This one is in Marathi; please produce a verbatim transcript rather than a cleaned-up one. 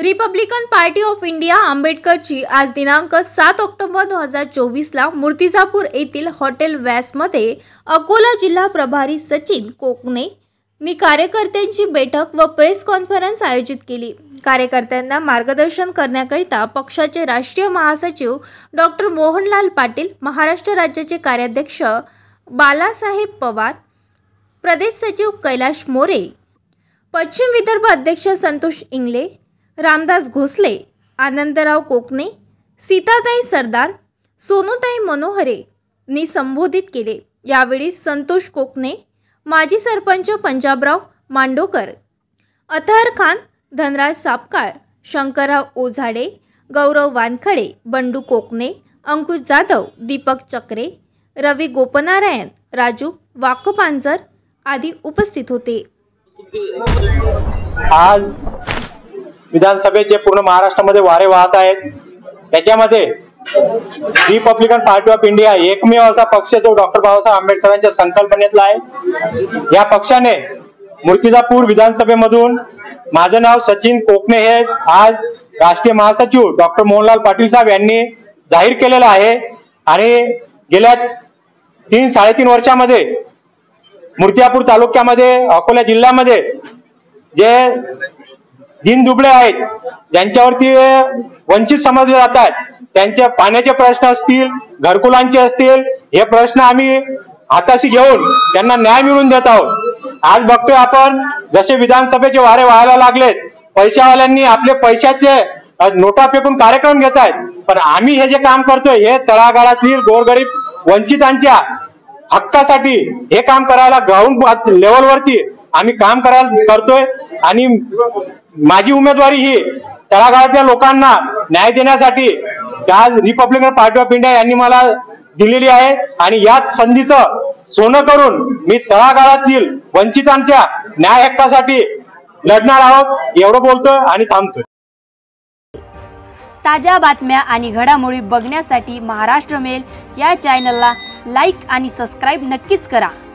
रिपब्लिकन पार्टी ऑफ इंडिया आंबेडकरची आज दिनांक सात ऑक्टोबर दोन हजार चोवीसला मूर्तिजापूर येथील हॉटेल व्यासमध्ये अकोला जिल्हा प्रभारी सचिन कोकणे नी कार्यकर्त्यांची बैठक व प्रेस कॉन्फरन्स आयोजित केली। कार्यकर्त्यांना मार्गदर्शन करण्याकरिता पक्षाचे राष्ट्रीय महासचिव डॉक्टर मोहनलाल पाटील, महाराष्ट्र राज्याचे कार्याध्यक्ष बालासाहेब पवार, प्रदेश सचिव कैलाश मोरे, पश्चिम विदर्भ अध्यक्ष संतोष इंगले, रामदास घोसले, आनंदराव कोकणे, सीताताई सरदार, सोनूताई मनोहरे नी संबोधित केले। यावेळी संतोष कोकणे, माजी सरपंच पंजाबराव मांडोकर, अतहर खान, धनराज सापकाळ, शंकरराव ओझाडे, गौरव वानखडे, बंडू कोकणे, अंकुश जाधव, दीपक चक्रे, रवी गोपनारायण, राजू वाकपांजर आदी उपस्थित होते। आज विधानसभेचे पूर्ण महाराष्ट्रामध्ये वारे वाहत आहेत। त्याच्यामध्ये रिपब्लिकन पार्टी ऑफ इंडिया एकमेव असा पक्ष जो डॉक्टर बाबासाहेब आंबेडकरांच्या संकल्पनेतला आहे। या पक्षाने मूर्तिजापूर विधानसभेमधून माझं नाव सचिन कोकणे हे आज राष्ट्रीय महासचिव डॉक्टर मोहनलाल पाटील साहेब यांनी जाहीर केलेलं आहे। आणि गेल्या तीन साडेतीन वर्षामध्ये मूर्तिजापूर तालुक्यामध्ये, अकोला जिल्ह्यामध्ये जे दिन दुबळे आहेत, ज्यांच्यावरती वंचित समजले जातात, त्यांचे पाण्याचे प्रश्न असतील, घरकुलांचे असतील, हे प्रश्न आम्ही हाताशी घेऊन त्यांना न्याय मिळवून देत आहोत। आज बघतोय आपण जसे विधानसभेचे वारे वाहायला लागलेत, पैशावाल्यांनी आपले पैशाचे नोटा फेकून कार्यक्रम घेत आहेत, पण आम्ही हे जे काम करतोय हे तळागाळातील गोरगरीब वंचितांच्या हक्कासाठी हे काम करायला ग्राउंड लेवलवरती आम्ही काम करायला करतोय। आणि माझी उमेदवारी ही तळागाळातल्या लोकांना न्याय देण्यासाठी आज रिपब्लिकन पार्टी ऑफ इंडिया यांनी मला दिलेली आहे। आणि याच संधीचं सोनं करून मी तळागाळातील वंचितांच्या न्याय हक्कासाठी लढणार आहोत, एवढं बोलतोय आणि थांबतोय। ताज्या बातम्या आणि घडामोडी बघण्यासाठी महाराष्ट्र मेल या चॅनलला लाईक आणि सबस्क्राईब नक्कीच करा।